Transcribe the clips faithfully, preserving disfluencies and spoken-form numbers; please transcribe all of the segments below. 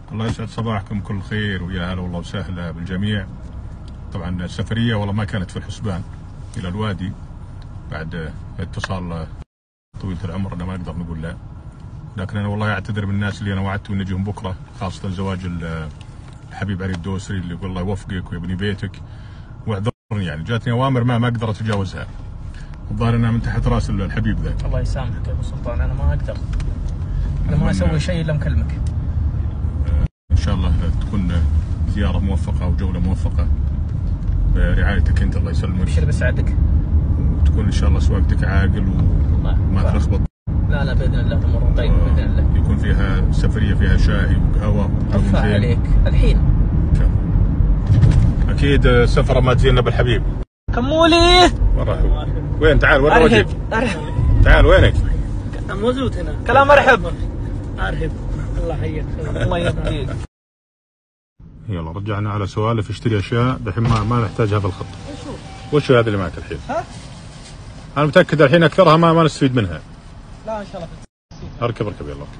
الله يسعد صباحكم كل خير، ويا هلا والله وسهلا بالجميع. طبعا السفرية والله ما كانت في الحسبان إلى الوادي بعد اتصال طويلة العمر أنا ما نقدر نقول لا، لكن أنا والله أعتذر من الناس اللي أنا وعدت إني أجيهم بكرة، خاصة زواج الحبيب علي الدوسري اللي يقول الله يوفقك ويبني بيتك، واعذرني يعني جاتني أوامر ما ما أقدر أتجاوزها. الظاهر أنها من تحت رأس الحبيب ذا. الله يسامحك يا أبو سلطان، أنا ما أقدر، أنا ما أسوي شيء إلا مكلمك. إن شاء الله تكون زيارة موفقة وجولة موفقة برعايتك أنت، الله يسلمك. أبشر بسعدك. وتكون إن شاء الله سواقتك عاقل وما تلخبط. لا لا بإذن الله تمر طيب بإذن الله. يكون فيها سفرية فيها شاي وقهوة. أرفع عليك الحين. إن شاء الله. أكيد سفرة ما تزيننا بالحبيب. كمولي. مرحبا. وين تعال وين وجهك؟ أرحب. تعال وينك؟ موجود هنا. كلام أرحب. أرحب. الله يحييك. الله يهديك. يلا رجعنا على سوالف اشتري اشياء دحين ما ما نحتاجها في الخط. وشو هذا اللي معك الحين؟ ها؟ انا متاكد الحين اكثرها ما ما نستفيد منها. لا ان شاء الله. اركب اركب يلا.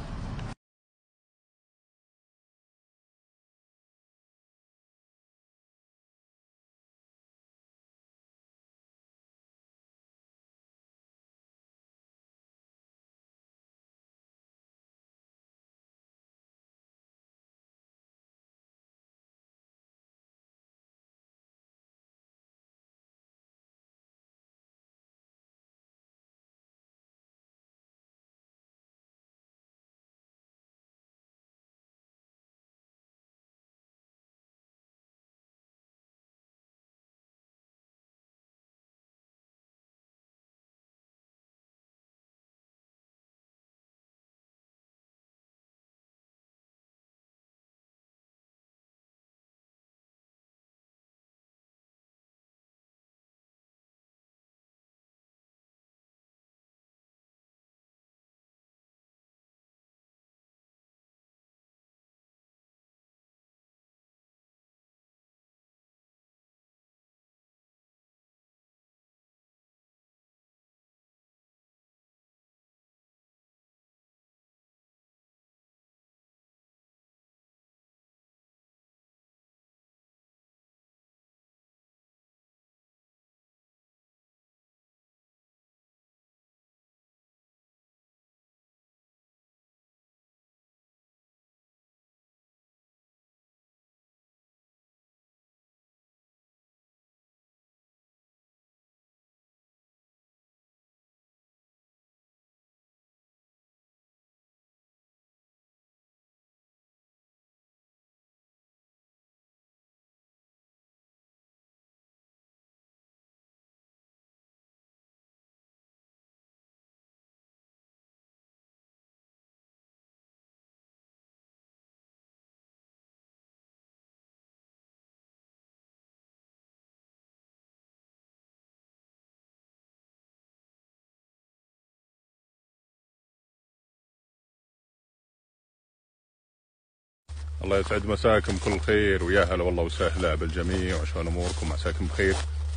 الله يسعد مساكم كل خير، ويا هلا والله وسهلا بالجميع، وعشان اموركم عساكم بخير.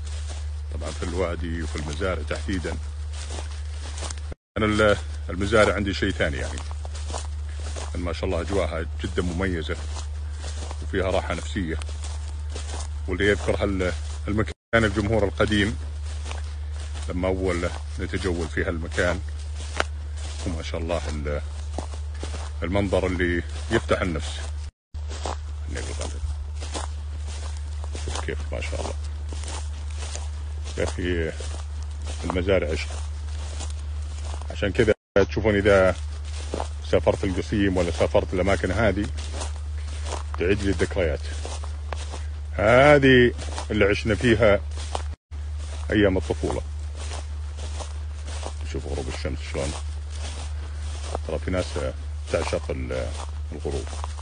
طبعا في الوادي وفي المزارع تحديدا. انا المزارع عندي شيء ثاني يعني، ما شاء الله اجواءها جدا مميزه وفيها راحه نفسيه، واللي يذكر هالمكان الجمهور القديم لما اول نتجول في هالمكان، وما شاء الله المنظر اللي يفتح النفس. كيف ما شاء الله يا اخي المزارع عشق، عشان كذا تشوفون اذا سافرت القصيم ولا سافرت الاماكن هذه تعيد لي الذكريات هذه اللي عشنا فيها ايام الطفوله. شوف غروب الشمس شلون، ترى في ناس تعشق الغروب.